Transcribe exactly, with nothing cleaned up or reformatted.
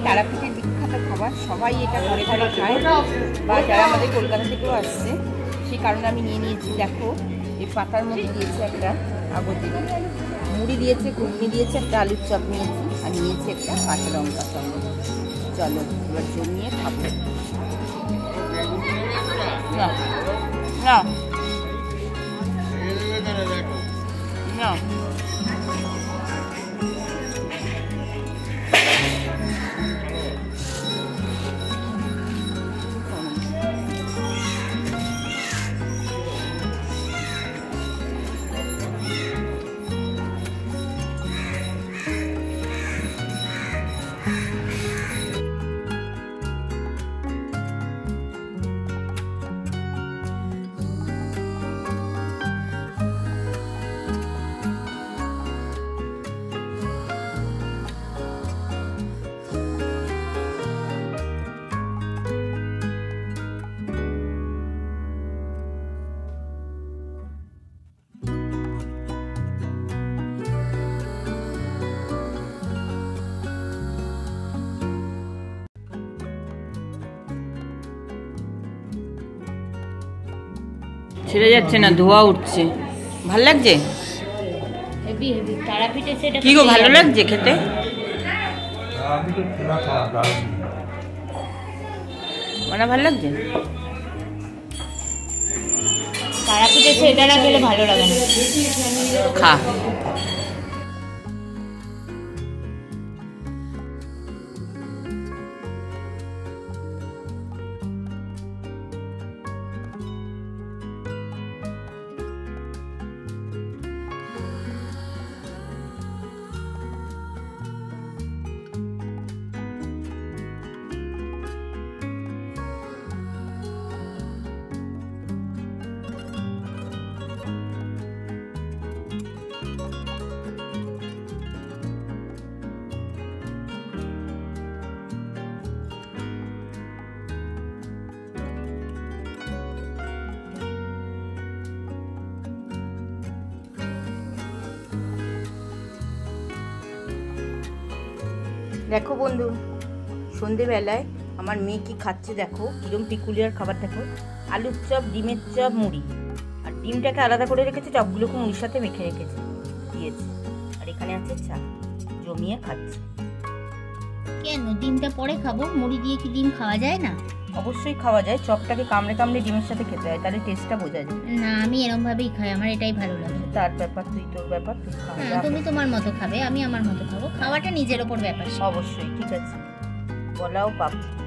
তারাপীঠের বিখ্যাত খাবার, সবাই এটা ঘরে ঘরে খায়, বা যারা আমাদের কলকাতা থেকেও আসছে সেই কারণে আমি নিয়ে নিয়েছি। দেখো এই পাতার মধ্যে দিয়েছে একটা আগর দিকে মুড়ি দিয়েছে, ঘুগনি দিয়েছে, একটা আলুর চপ নিয়েছি, আর নিয়েছি একটা কাঁচা লঙ্কা সঙ্গে। চলো এবার জমিয়ে খাবো। না না না ছেড়ে যাচ্ছে না, ধোয়া উঠছে। ভাল লাগছে? হেভি হেভি তারাপীঠে সেটা কি গো, ভালো লাগছে খেতে? মানে ভালো লাগছে? তারাপীঠে সেটা না খেলে ভালো লাগে না। খা। দেখো বন্ধু, সন্ধেবেলায় আমার মেয়ে কি খাচ্ছে দেখো, কিরম পিকুলিয়ার খাবার দেখো। আলুর চপ, ডিমের চপ, মুড়ি, আর ডিমটাকে আলাদা করে রেখেছে, চপগুলোকে মুড়ির সাথে মেখে রেখেছে দিয়েছে, আর এখানে আছে চা, জমিয়ে খাচ্ছে। কেন ডিমটা পরে খাবো? মুড়ি দিয়ে কি ডিম খাওয়া যায় না? অবশ্যই খাওয়া যায়, চপটাকে কামড়ে কামড়ে ডিমের সাথে খেতে হয়, তাহলে টেস্টটা বোঝা যায়। না, আমি এরকম ভাবেই খাই, আমার এটাই ভালো লাগে। তার ব্যাপার, তুই তোর ব্যাপার, তুই খাওয়া। তুমি তোমার মতো খাবে, আমি আমার মতো খাবো, খাওয়াটা নিজের ওপর ব্যাপার। অবশ্যই, ঠিক আছে, বলাও পাপ।